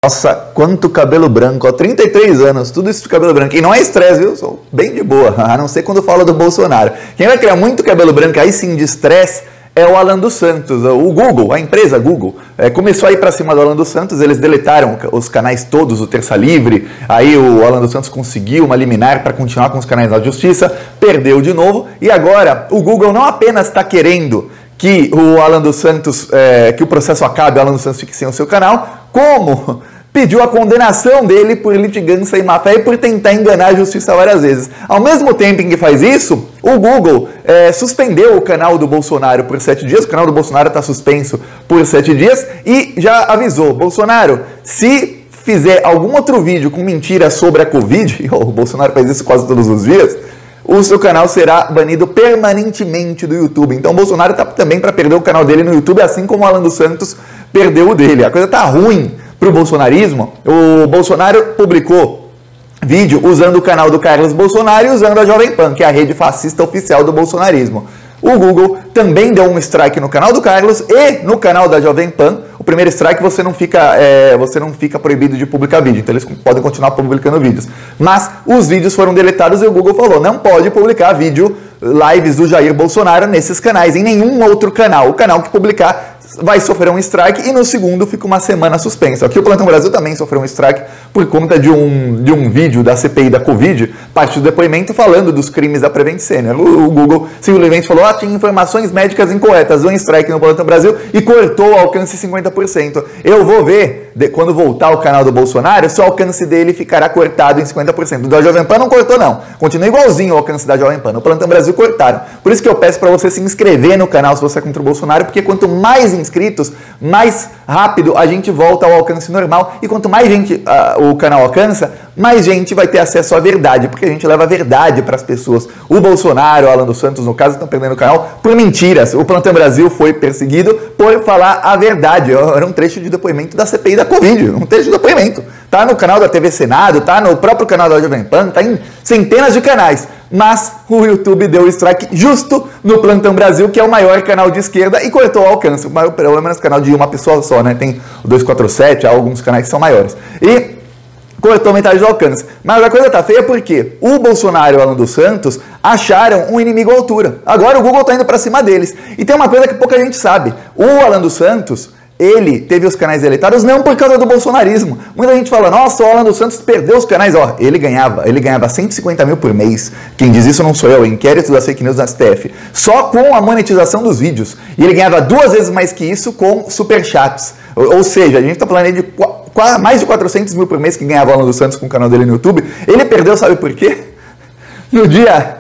Nossa, quanto cabelo branco, ó, 33 anos, tudo isso de cabelo branco. E não é estresse, viu? Sou bem de boa, a não ser quando falo do Bolsonaro. Quem vai criar muito cabelo branco, aí sim de estresse, é o Alan dos Santos. O Google, a empresa Google, começou a ir para cima do Alan dos Santos, eles deletaram os canais todos, o Terça Livre, aí o Alan dos Santos conseguiu uma liminar para continuar com os canais na justiça, perdeu de novo, e agora o Google não apenas está querendo que o Alan dos Santos, que o processo acabe, o Alan dos Santos fique sem o seu canal, como pediu a condenação dele por litigância e má-fé e por tentar enganar a justiça várias vezes. Ao mesmo tempo em que faz isso, o Google suspendeu o canal do Bolsonaro por 7 dias, o canal do Bolsonaro está suspenso por 7 dias e já avisou, Bolsonaro, se fizer algum outro vídeo com mentira sobre a Covid, o Bolsonaro faz isso quase todos os dias, o seu canal será banido permanentemente do YouTube. Então o Bolsonaro está também para perder o canal dele no YouTube, assim como o Alan dos Santos perdeu o dele. A coisa está ruim para o bolsonarismo. O Bolsonaro publicou vídeo usando o canal do Carlos Bolsonaro e usando a Jovem Pan, que é a rede fascista oficial do bolsonarismo. O Google também deu um strike no canal do Carlos e no canal da Jovem Pan. O primeiro strike você não fica proibido de publicar vídeo, então eles podem continuar publicando vídeos. Mas os vídeos foram deletados e o Google falou, não pode publicar vídeo, lives do Jair Bolsonaro nesses canais, em nenhum outro canal. O canal que publicar vai sofrer um strike e no segundo fica uma semana suspenso. Aqui o Plantão Brasil também sofreu um strike por conta de um vídeo da CPI da Covid, parte do depoimento falando dos crimes da Prevent Senior. O Google simplesmente falou, tinha informações médicas incorretas, um strike no Plantão Brasil e cortou o alcance 50%. Eu vou ver, quando voltar o canal do Bolsonaro, se o alcance dele ficará cortado em 50%. O da Jovem Pan não cortou não, continua igualzinho o alcance da Jovem Pan. No Plantão Brasil cortaram. Por isso que eu peço para você se inscrever no canal se você é contra o Bolsonaro, porque quanto mais inscritos, mais rápido a gente volta ao alcance normal e quanto mais gente o canal alcança, mais gente vai ter acesso à verdade, porque a gente leva a verdade para as pessoas. O Bolsonaro, o Alan dos Santos, no caso, estão perdendo o canal por mentiras. O Plantão Brasil foi perseguido por falar a verdade. Era um trecho de depoimento da CPI da Covid, um trecho de depoimento. Tá no canal da TV Senado, tá no próprio canal da Jovem Pan, tá em centenas de canais. Mas o YouTube deu o strike justo no Plantão Brasil, que é o maior canal de esquerda, e cortou o alcance. O maior problema é no canal de uma pessoa só, né? Tem o 247, há alguns canais que são maiores. E cortou metade do alcance. Mas a coisa tá feia porque o Bolsonaro e o Alan dos Santos acharam um inimigo à altura. Agora o Google tá indo para cima deles. E tem uma coisa que pouca gente sabe. O Alan dos Santos, ele teve os canais deletados não por causa do bolsonarismo. Muita gente fala, nossa, o Alan dos Santos perdeu os canais. Ó, ele ganhava 150 mil por mês. Quem diz isso não sou eu, inquérito das fake news da STF. Só com a monetização dos vídeos. E ele ganhava 2 vezes mais que isso com superchats. Ou seja, a gente tá falando aí de mais de 400 mil por mês que ganhava o Alan dos Santos com o canal dele no YouTube. Ele perdeu, sabe por quê? No dia...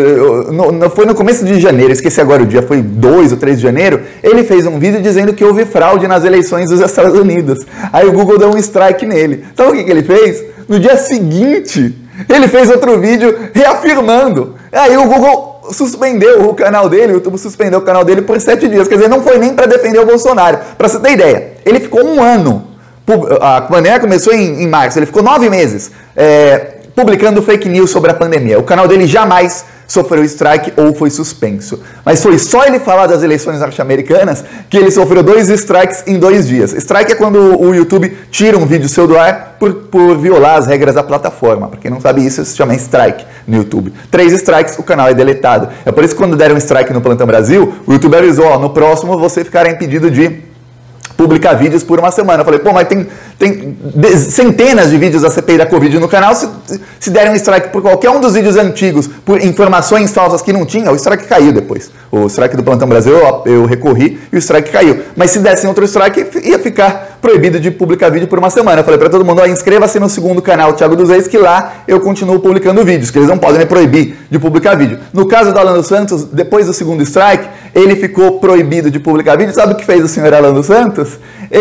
foi no começo de janeiro, esqueci agora o dia, foi 2 ou 3 de janeiro, ele fez um vídeo dizendo que houve fraude nas eleições dos Estados Unidos. Aí o Google deu um strike nele. Sabe o que ele fez? No dia seguinte, ele fez outro vídeo reafirmando. Aí o Google suspendeu o canal dele, o YouTube suspendeu o canal dele por 7 dias. Quer dizer, não foi nem para defender o Bolsonaro. Para você ter ideia, ele ficou 1 ano. A pandemia começou em março, ele ficou 9 meses publicando fake news sobre a pandemia. O canal dele jamais sofreu strike ou foi suspenso. Mas foi só ele falar das eleições norte-americanas que ele sofreu 2 strikes em 2 dias. Strike é quando o YouTube tira um vídeo seu do ar por violar as regras da plataforma. Para quem não sabe isso, se chama strike no YouTube. 3 strikes, o canal é deletado. É por isso que quando deram um strike no Plantão Brasil, o YouTube avisou, ó, no próximo você ficará impedido de publicar vídeos por 1 semana. Eu falei, pô, mas tem centenas de vídeos da CPI da Covid no canal, se derem um strike por qualquer um dos vídeos antigos, por informações falsas que não tinha, o strike caiu depois. O strike do Plantão Brasil eu recorri e o strike caiu. Mas se dessem outro strike, ia ficar proibido de publicar vídeo por 1 semana. Eu falei para todo mundo, ó, inscreva-se no segundo canal Thiago dos Reis, que lá eu continuo publicando vídeos, que eles não podem me proibir de publicar vídeo. No caso do Alan dos Santos, depois do segundo strike, ele ficou proibido de publicar vídeo. Sabe o que fez o senhor Alan dos Santos?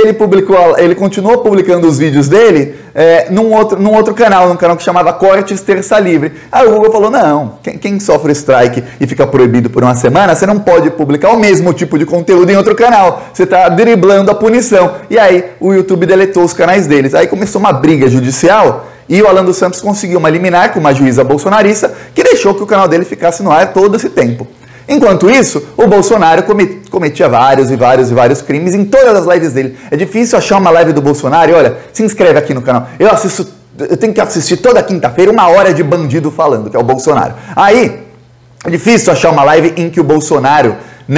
Ele continuou publicando os vídeos dele num outro canal, num canal que chamava Cortes Terça Livre. Aí o Google falou, não, quem sofre strike e fica proibido por 1 semana, você não pode publicar o mesmo tipo de conteúdo em outro canal. Você está driblando a punição. E aí o YouTube deletou os canais deles. Aí começou uma briga judicial e o Alan dos Santos conseguiu uma liminar com uma juíza bolsonarista que deixou que o canal dele ficasse no ar todo esse tempo. Enquanto isso, o Bolsonaro cometia vários crimes em todas as lives dele. É difícil achar uma live do Bolsonaro e olha, se inscreve aqui no canal. Eu tenho que assistir toda quinta-feira 1 hora de bandido falando, que é o Bolsonaro. Aí, é difícil achar uma live em que o Bolsonaro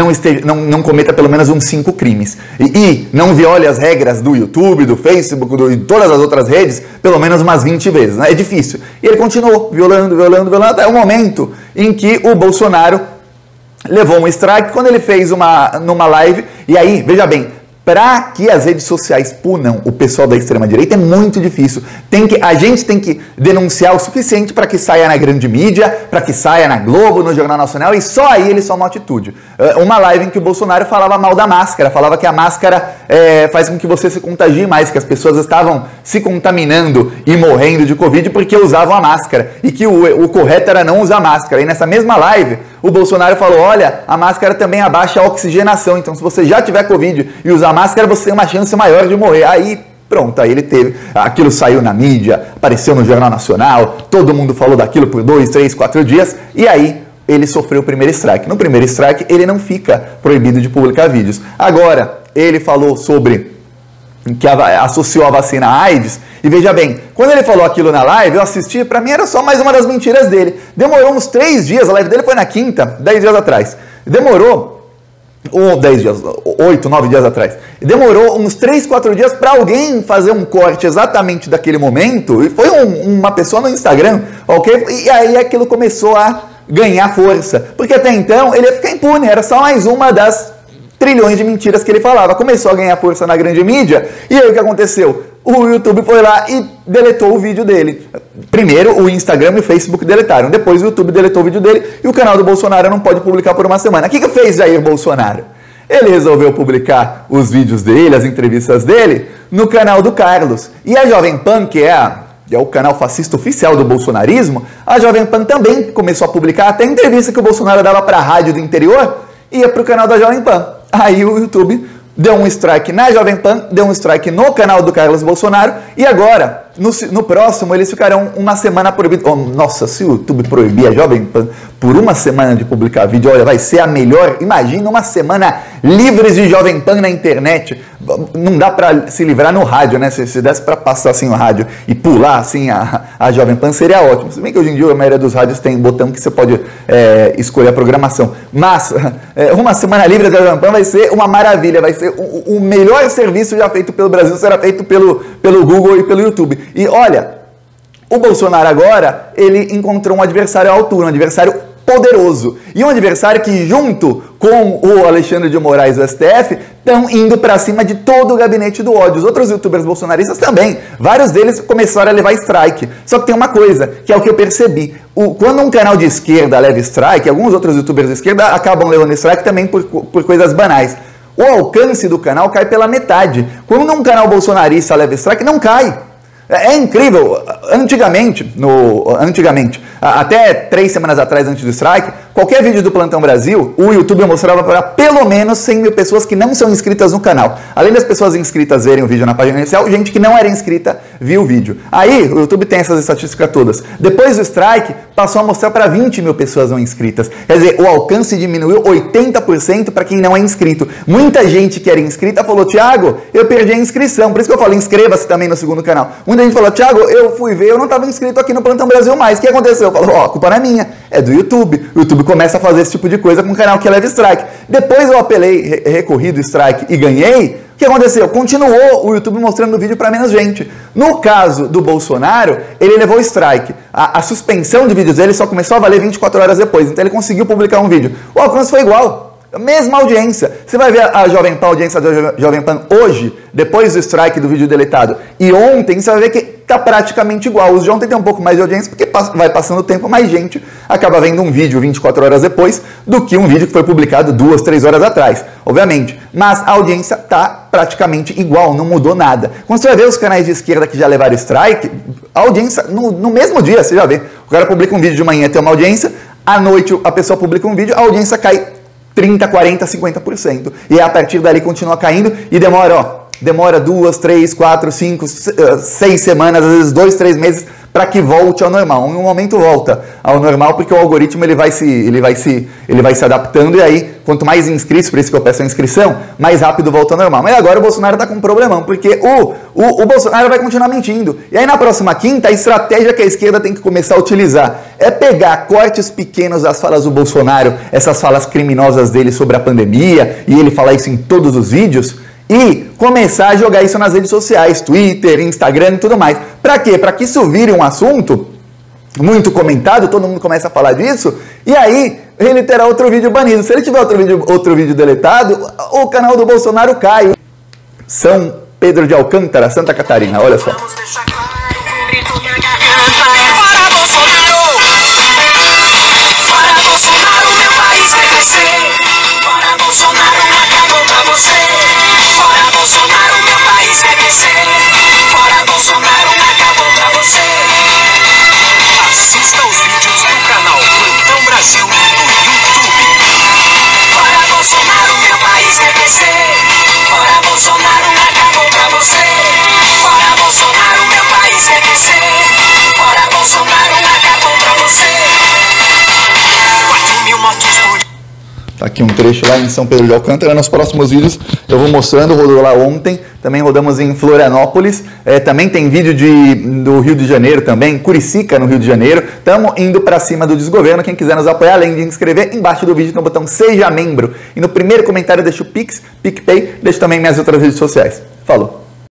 não cometa pelo menos uns 5 crimes. E não viole as regras do YouTube, do Facebook, de todas as outras redes, pelo menos umas 20 vezes. Né? É difícil. E ele continuou violando, até o momento em que o Bolsonaro levou um strike quando ele fez numa live. E aí, veja bem, para que as redes sociais punam o pessoal da extrema-direita é muito difícil. A gente tem que denunciar o suficiente para que saia na grande mídia, para que saia na Globo, no Jornal Nacional, e só aí eles tomam atitude. Uma live em que o Bolsonaro falava mal da máscara, falava que a máscara faz com que você se contagie mais, que as pessoas estavam se contaminando e morrendo de Covid porque usavam a máscara, e que o correto era não usar máscara. E nessa mesma live, o Bolsonaro falou, olha, a máscara também abaixa a oxigenação, então se você já tiver Covid e usar máscara, você tem uma chance maior de morrer. Aí, pronto, aí ele aquilo saiu na mídia, apareceu no Jornal Nacional, todo mundo falou daquilo por 2, 3, 4 dias, e aí ele sofreu o primeiro strike. No primeiro strike, ele não fica proibido de publicar vídeos. Agora, ele falou sobre que associou a vacina à AIDS, e veja bem, quando ele falou aquilo na live, eu assisti, pra mim era só mais uma das mentiras dele. Demorou uns 3 dias, a live dele foi na quinta, 10 dias atrás. Demorou 10 dias, 8, 9 dias atrás. Demorou uns 3, 4 dias para alguém fazer um corte exatamente daquele momento, e foi uma pessoa no Instagram, ok? E aí aquilo começou a ganhar força, porque até então ele ia ficar impune, era só mais uma das trilhões de mentiras que ele falava. Começou a ganhar força na grande mídia, e aí o que aconteceu? O YouTube foi lá e deletou o vídeo dele. Primeiro o Instagram e o Facebook deletaram, depois o YouTube deletou o vídeo dele e o canal do Bolsonaro não pode publicar por uma semana. O que fez Jair Bolsonaro? Ele resolveu publicar os vídeos dele, as entrevistas dele, no canal do Carlos. E a Jovem Pan, que é o canal fascista oficial do bolsonarismo, a Jovem Pan também começou a publicar até entrevista que o Bolsonaro dava para a rádio do interior, ia para o canal da Jovem Pan. Aí o YouTube deu um strike na Jovem Pan, deu um strike no canal do Carlos Bolsonaro, e agora, no próximo, eles ficarão uma semana proibidos. Oh, nossa, se o YouTube proibir a Jovem Pan por uma semana de publicar vídeo, olha, vai ser a melhor. Imagina uma semana livres de Jovem Pan na internet. Não dá para se livrar no rádio, né? Se desse para passar assim o rádio e pular assim a Jovem Pan, seria ótimo. Se bem que hoje em dia a maioria dos rádios tem botão que você pode escolher a programação. Mas uma semana livre da Jovem Pan vai ser uma maravilha, vai ser o melhor serviço já feito pelo Brasil, será feito pelo Google e pelo YouTube. E olha, o Bolsonaro agora, ele encontrou um adversário à altura, um adversário poderoso. E um adversário que, junto com o Alexandre de Moraes do STF, estão indo para cima de todo o gabinete do ódio. Os outros youtubers bolsonaristas também. Vários deles começaram a levar strike. Só que tem uma coisa, que é o que eu percebi. Quando um canal de esquerda leva strike, alguns outros youtubers de esquerda acabam levando strike também por coisas banais. O alcance do canal cai pela metade. Quando um canal bolsonarista leva strike, não cai. É incrível. Antigamente, até 3 semanas atrás, antes do strike, qualquer vídeo do Plantão Brasil, o YouTube mostrava para pelo menos 100 mil pessoas que não são inscritas no canal. Além das pessoas inscritas verem o vídeo na página inicial, gente que não era inscrita viu o vídeo. Aí, o YouTube tem essas estatísticas todas. Depois do strike, passou a mostrar para 20 mil pessoas não inscritas. Quer dizer, o alcance diminuiu 80% para quem não é inscrito. Muita gente que era inscrita falou, Thiago, eu perdi a inscrição. Por isso que eu falo, inscreva-se também no segundo canal. Muita gente falou, Thiago, eu fui ver, eu não estava inscrito aqui no Plantão Brasil mais. O que aconteceu? Eu falo, a culpa não é minha, é do YouTube. O YouTube começa a fazer esse tipo de coisa com um canal que leva strike. Depois eu apelei, recorri do strike e ganhei. O que aconteceu? Continuou o YouTube mostrando o vídeo para menos gente. No caso do Bolsonaro, ele levou strike. A suspensão de vídeos dele só começou a valer 24 horas depois. Então ele conseguiu publicar um vídeo. O alcance foi igual. Mesma audiência. Você vai ver a Jovem Pan, a audiência da Jovem Pan hoje, depois do strike do vídeo deletado, e ontem, você vai ver que tá praticamente igual. Os de ontem tem um pouco mais de audiência, porque vai passando o tempo, mais gente acaba vendo um vídeo 24 horas depois do que um vídeo que foi publicado 2, 3 horas atrás, obviamente. Mas a audiência tá praticamente igual, não mudou nada. Quando você vai ver os canais de esquerda que já levaram strike, a audiência, no mesmo dia, você já vê. O cara publica um vídeo de manhã, tem uma audiência, à noite a pessoa publica um vídeo, a audiência cai 30, 40, 50%. E a partir dali continua caindo e demora 2, 3, 4, 5, 6 semanas, às vezes 2, 3 meses para que volte ao normal. Em um momento volta ao normal porque o algoritmo ele vai se adaptando, e aí quanto mais inscritos, por isso que eu peço a inscrição, mais rápido volta ao normal. Mas agora o Bolsonaro está com um problemão, porque o Bolsonaro vai continuar mentindo. E aí na próxima quinta, a estratégia que a esquerda tem que começar a utilizar é pegar cortes pequenos das falas do Bolsonaro, essas falas criminosas dele sobre a pandemia, e ele falar isso em todos os vídeos, e começar a jogar isso nas redes sociais, Twitter, Instagram e tudo mais. Para quê? Para que isso vire um assunto muito comentado, todo mundo começa a falar disso, e aí ele terá outro vídeo banido. Se ele tiver outro vídeo deletado, o canal do Bolsonaro cai. São Pedro de Alcântara, Santa Catarina, olha só. Assista os vídeos do canal Plantão Brasil no YouTube. Fora Bolsonaro, meu país quer crescer. Fora Bolsonaro, acabou pra você. Fora Bolsonaro, meu país quer crescer. Fora Bolsonaro, acabou pra você. 4.000 motos por dia. Tá aqui um trecho lá em São Pedro de Alcântara. Nos próximos vídeos eu vou mostrando, rodou lá ontem, também rodamos em Florianópolis, também tem vídeo do Rio de Janeiro também, Curicica no Rio de Janeiro. Estamos indo para cima do desgoverno. Quem quiser nos apoiar, além de inscrever, embaixo do vídeo tem o botão Seja Membro. E no primeiro comentário deixa o Pix, PicPay, deixa também minhas outras redes sociais. Falou!